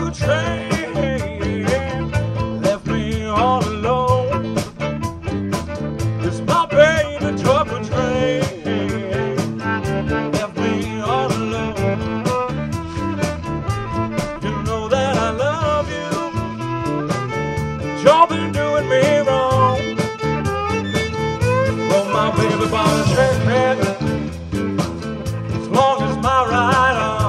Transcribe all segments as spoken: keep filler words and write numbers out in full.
train left me all alone. It's my baby took a train left me all alone. You know that I love you, you've been doing me wrong. Well, my baby bought a train as long as my ride on.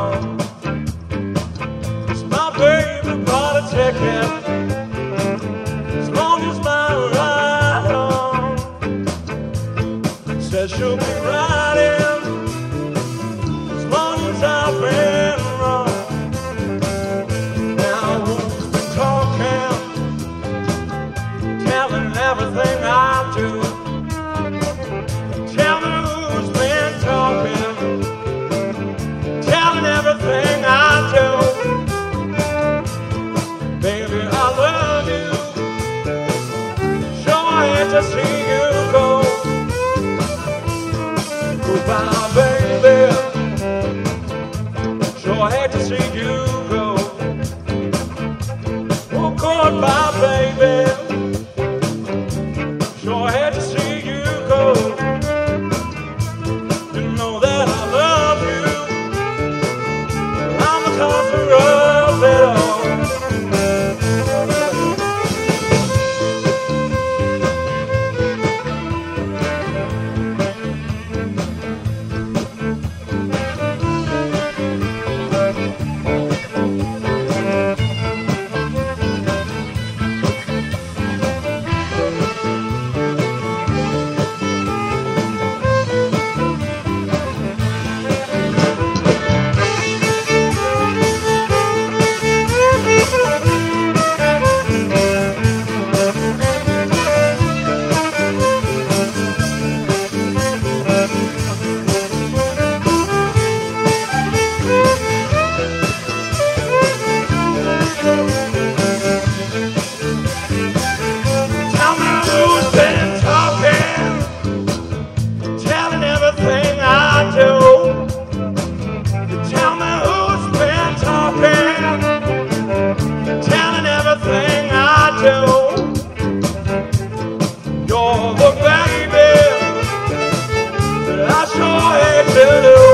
Baby bought a ticket as long as my ride on. Says she'll be riding as long as I've been wrong. Now who's been talking, telling everything I do? Tell me who's been talking, telling everything I do. Baby, I love you, sure I hate to see you go. Goodbye, baby, sure I hate to see you go. Oh, goodbye, baby, sure I hate to see you go. You know that I love you, I'm the causer of it all. You're the baby that I sure hate to lose.